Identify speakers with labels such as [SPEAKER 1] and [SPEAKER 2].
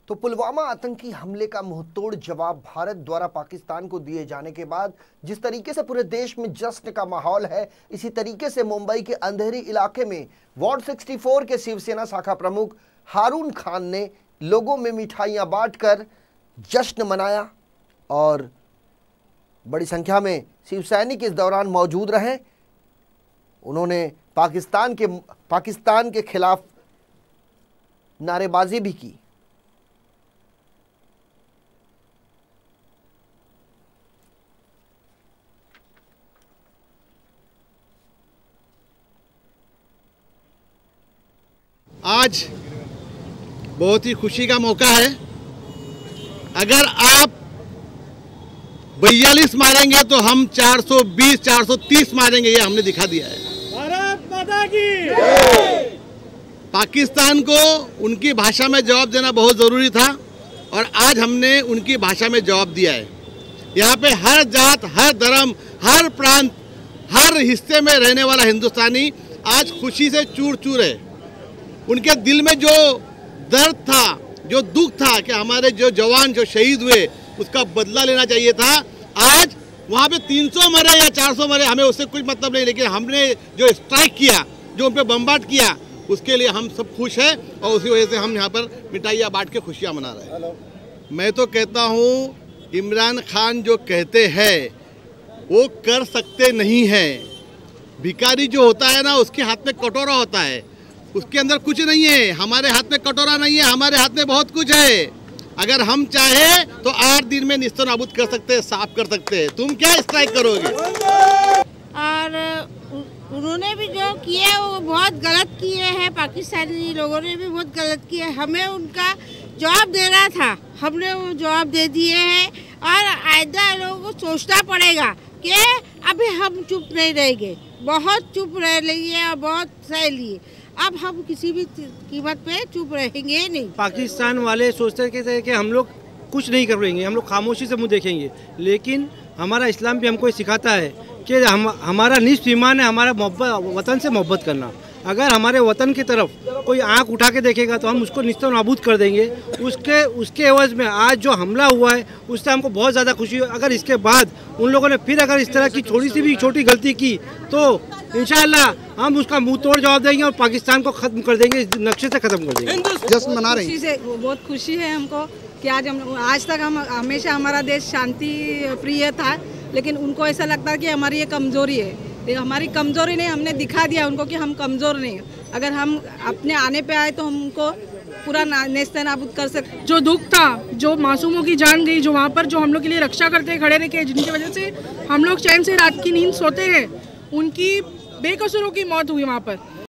[SPEAKER 1] तो पुलवामा आतंकी हमले का मुंहतोड़ जवाब भारत द्वारा पाकिस्तान को दिए जाने के बाद जिस तरीके से पूरे देश में जश्न का माहौल है, इसी तरीके से मुंबई के अंधेरी इलाके में वार्ड 64 के शिवसेना शाखा प्रमुख हारून खान ने लोगों में मिठाइयां बांटकर जश्न मनाया और बड़ी संख्या में शिव सैनिक इस दौरान मौजूद रहे। उन्होंने पाकिस्तान के खिलाफ नारेबाजी भी की।
[SPEAKER 2] आज बहुत ही खुशी का मौका है। अगर आप 42 मारेंगे तो हम 420 430 मारेंगे, ये हमने दिखा दिया है।
[SPEAKER 3] भारत माता की।
[SPEAKER 2] पाकिस्तान को उनकी भाषा में जवाब देना बहुत ज़रूरी था और आज हमने उनकी भाषा में जवाब दिया है। यहाँ पे हर जात, हर धर्म, हर प्रांत, हर हिस्से में रहने वाला हिंदुस्तानी आज खुशी से चूर चूर है। उनके दिल में जो दर्द था, जो दुख था कि हमारे जो जवान जो शहीद हुए उसका बदला लेना चाहिए था, आज वहाँ पे 300 मरे या 400 मरे, हमें उससे कुछ मतलब नहीं, लेकिन हमने जो स्ट्राइक किया, जो उन पर बम्बार्ड किया, उसके लिए हम सब खुश हैं और उसी वजह से हम यहाँ पर मिठाइयाँ बांट के खुशियाँ मना रहे हैं। मैं तो कहता हूँ, इमरान खान जो कहते हैं वो कर सकते नहीं हैं। भिखारी जो होता है ना, उसके हाथ में कटोरा होता है, उसके अंदर कुछ नहीं है। हमारे हाथ में कटोरा नहीं है, हमारे हाथ में बहुत कुछ है। अगर हम चाहे तो 8 दिन में निस्तो नाबूद कर सकते हैं, साफ कर सकते हैं। तुम क्या स्ट्राइक करोगे?
[SPEAKER 4] और उन्होंने भी जो किए वो बहुत गलत किए हैं, पाकिस्तानी लोगों ने भी बहुत गलत किया। हमें उनका जवाब देना था, हमने वो जवाब दे दिए हैं और आइंदा लोगों को सोचना पड़ेगा कि अभी हम चुप नहीं रहेंगे, बहुत चुप रह लिए और बहुत सह लिए। अब हम किसी भी कीमत पे चुप रहेंगे नहीं।
[SPEAKER 3] पाकिस्तान वाले सोचते थे कि हम लोग कुछ नहीं करेंगे, हम लोग खामोशी से मुंह देखेंगे, लेकिन हमारा इस्लाम भी हमको सिखाता है कि हमारा निस्फ ईमान है हमारा वतन से मोहब्बत करना। अगर हमारे वतन की तरफ कोई आंख उठा के देखेगा तो हम उसको निस्तो नाबूद कर देंगे। उसके एवज में आज जो हमला हुआ है उससे हमको बहुत ज़्यादा खुशी है। अगर इसके बाद उन लोगों ने फिर अगर इस तरह की थोड़ी सी भी छोटी गलती की तो इंशाअल्लाह हम उसका मुंह तोड़ जवाब देंगे और पाकिस्तान को खत्म कर देंगे, नक्शे से खत्म कर देंगे।
[SPEAKER 2] जश्न मना रहे हैं।
[SPEAKER 5] बहुत खुशी है हमको कि आज तक हम हमेशा हमारा देश शांति प्रिय था, लेकिन उनको ऐसा लगता है कि हमारी ये कमज़ोरी है। हमारी कमज़ोरी नहीं, हमने दिखा दिया उनको कि हम कमज़ोर नहीं। अगर हम अपने आने पे आए तो हमको पूरा नेस्ते नाबूद कर सकते।
[SPEAKER 6] जो दुख था, जो मासूमों की जान गई, जो वहाँ पर जो हम लोग के लिए रक्षा करते खड़े रह के, जिनकी वजह से हम लोग चैन से रात की नींद सोते हैं, उनकी बेकसूरों की मौत हुई वहाँ पर।